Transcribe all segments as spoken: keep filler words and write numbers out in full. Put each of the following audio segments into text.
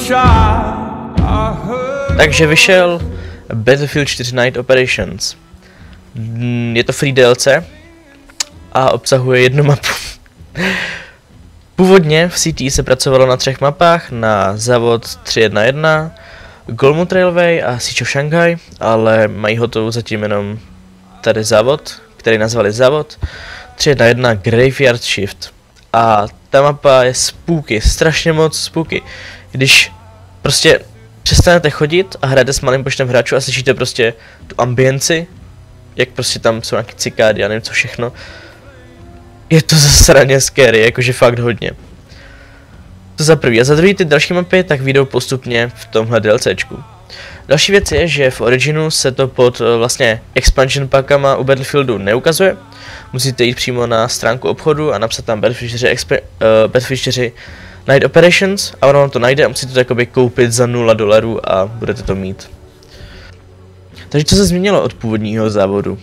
Takže vyšel Battlefield čtyři Night Operations. Je to free D L C a obsahuje jednu mapu. Původně v C T se pracovalo na třech mapách, na Zavod tři jedna jedna, Golmud Railway a Siege of Shanghai, ale mají hotovou zatím jenom tady Zavod, který nazvali Zavod tři jedna jedna Graveyard Shift. A ta mapa je spooky, strašně moc spooky. Když prostě přestanete chodit a hrajete s malým počtem hráčů a slyšíte prostě tu ambienci, jak prostě tam jsou nějaký cikády a nevím co všechno. Je to zasraně scary, jakože fakt hodně. To za prvý. A za druhý ty další mapy tak vyjdou postupně v tomhle DLCčku. Další věc je, že v Originu se to pod vlastně expansion packama u Battlefieldu neukazuje. Musíte jít přímo na stránku obchodu a napsat tam Battlefield čtyři, uh, Battlefield čtyři Night Operations a ono vám to najde a musíte to jakoby koupit za nula dolarů a budete to mít. Takže co se změnilo od původního závodu?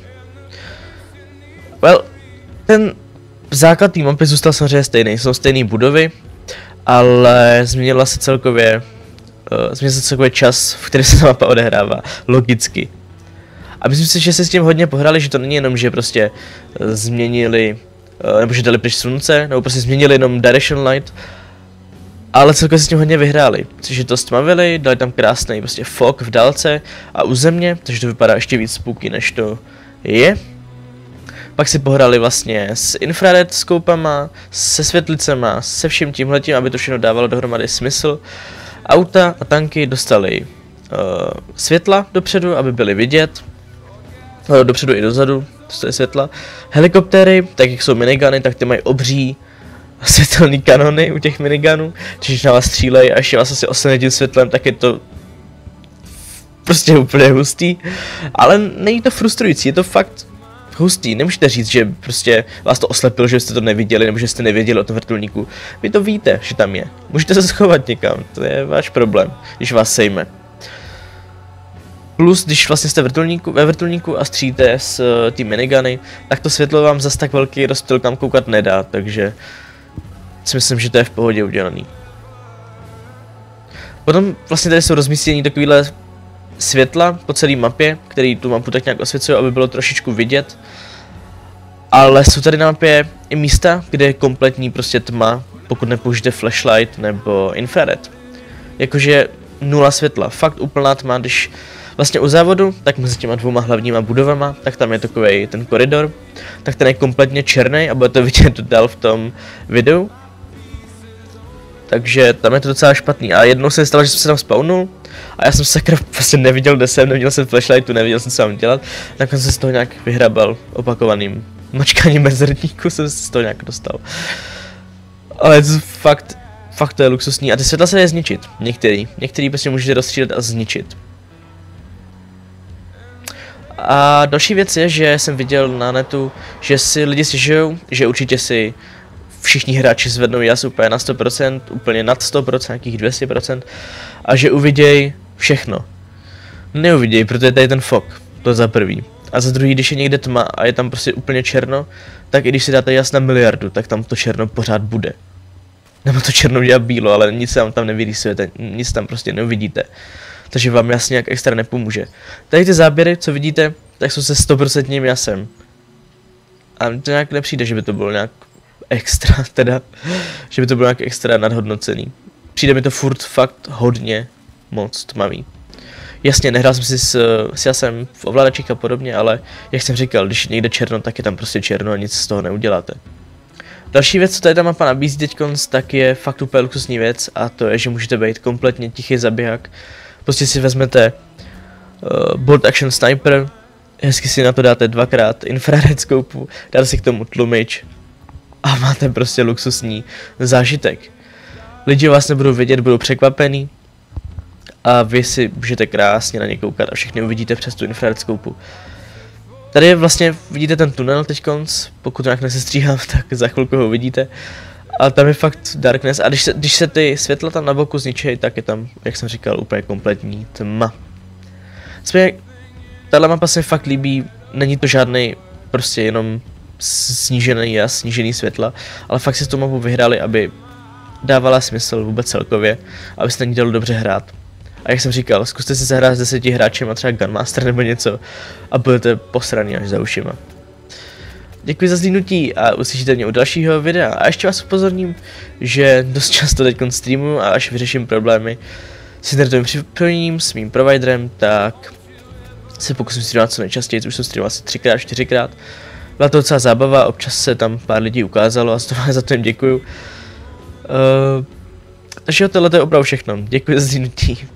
Well, ten základ té mapy zůstal samozřejmě stejný, jsou stejné budovy, ale změnila se celkově, uh, změnil se celkově čas, v který se ta mapa odehrává, logicky. A myslím si, že se s tím hodně pohrali, že to není jenom, že prostě uh, změnili, uh, nebo že dali pryč slunce, nebo prostě změnili jenom direction light, ale celkově se s tím hodně vyhráli, protože to stmavili, dali tam krásný prostě fog v dálce a u země, takže to vypadá ještě víc spooky, než to je. Pak si pohrali vlastně s infrared skoupama, se světlicema, se vším tímhletím, aby to všechno dávalo dohromady smysl. Auta a tanky dostali uh, světla dopředu, aby byly vidět. Uh, dopředu i dozadu, to je světla. Helikoptéry, tak jak jsou miniguny, tak ty mají obří světelný kanony u těch minigunů. Když na vás střílejí a ještě vás asi osleně tím světlem, tak je to prostě úplně hustý. Ale není to frustrující, je to fakt hustý, nemůžete říct, že prostě vás to oslepilo, že jste to neviděli, nebo že jste nevěděli o tom vrtulníku. Vy to víte, že tam je. Můžete se schovat někam, to je váš problém, když vás sejme. Plus, když vlastně jste vrtulníku, ve vrtulníku a stříte s uh, tím miniguny, tak to světlo vám zas tak velký rozptyl kam koukat nedá, takže si myslím, že to je v pohodě udělaný. Potom vlastně tady jsou rozmístění takovýhle světla po celé mapě, který tu mapu tak nějak osvěcují, aby bylo trošičku vidět. Ale jsou tady na mapě i místa, kde je kompletní prostě tma, pokud nepoužijete flashlight nebo infrared. Jakože nula světla, fakt úplná tma, když vlastně u závodu, tak mezi těma dvouma hlavníma budovama, tak tam je takovej ten koridor, tak ten je kompletně černý a budete vidět dál v tom videu. Takže tam je to docela špatný. A jednou se stalo, že jsem se tam spawnul a já jsem sakra prostě neviděl, kde jsem, neviděl jsem flashlightu, neviděl jsem, co mám dělat. Nakonec jsem se z toho nějak vyhrabal opakovaným mačkáním mezerníku, jsem se z toho nějak dostal. Ale to fakt, fakt to je luxusní a ty světla se je zničit, některý. Některý prostě můžete rozstřílet a zničit. A další věc je, že jsem viděl na netu, že si lidi stěžují, že určitě si všichni hráči zvednou jas úplně na sto procent, úplně nad sto procent, nějakých dvě stě procent a že uviděj všechno. Neuviděj, protože tady je ten fog, to za prvý. A za druhý, když je někde tma a je tam prostě úplně černo, tak i když si dáte jas na miliardu, tak tam to černo pořád bude. Nebo to černo dělá bílo, ale nic se vám tam nevyrýsujete, nic tam prostě neuvidíte. Takže vám jasně jak extra nepomůže. Tady ty záběry, co vidíte, tak jsou se sto procent jasem. A to nějak nepřijde, že by to bylo nějak extra, teda, že by to bylo nějak extra nadhodnocený. Přijde mi to furt fakt hodně moc tmavý. Jasně, nehrál jsem si s, s jasem v ovladačích a podobně, ale jak jsem říkal, když je někde černo, tak je tam prostě černo a nic z toho neuděláte. Další věc, co tady ta mapa nabízí teďkonc, tak je fakt úplně luxusní věc a to je, že můžete být kompletně tichý zaběhák. Prostě si vezmete uh, bolt action sniper, hezky si na to dáte dvakrát infrared skoupu, dáte si k tomu tlumič a máte prostě luxusní zážitek. Lidi vás nebudou vidět, budou překvapený a vy si můžete krásně na ně koukat a všechny uvidíte přes tu infrared skoupu. Tady je vlastně, vidíte ten tunel teďkonc, pokud to nějak nesestříhám, tak za chvilku ho uvidíte. A tam je fakt darkness a když se, když se ty světla tam na boku zničí, tak je tam, jak jsem říkal, úplně kompletní tma. Zpět, tahle mapa se mi fakt líbí, není to žádný prostě jenom snížený jas, snížený světla, ale fakt si s tou mapu vyhráli, aby dávala smysl vůbec celkově, aby se na ní dalo dobře hrát. A jak jsem říkal, zkuste si zahrát s deseti hráčema, třeba Gunmaster nebo něco, a budete posraný až za ušima. Děkuji za zhlídnutí a uslyšíte mě u dalšího videa. A ještě vás upozorním, že dost často teď streamuju a až vyřeším problémy s internetovým připojením, s mým providerem, tak se pokusím streamovat co nejčastěji, už jsem streamoval asi třikrát, čtyřikrát. Byla to docela zábava, občas se tam pár lidí ukázalo a za to jim děkuju. Uh, takže tohle je opravdu všechno. Děkuji za zhlídnutí.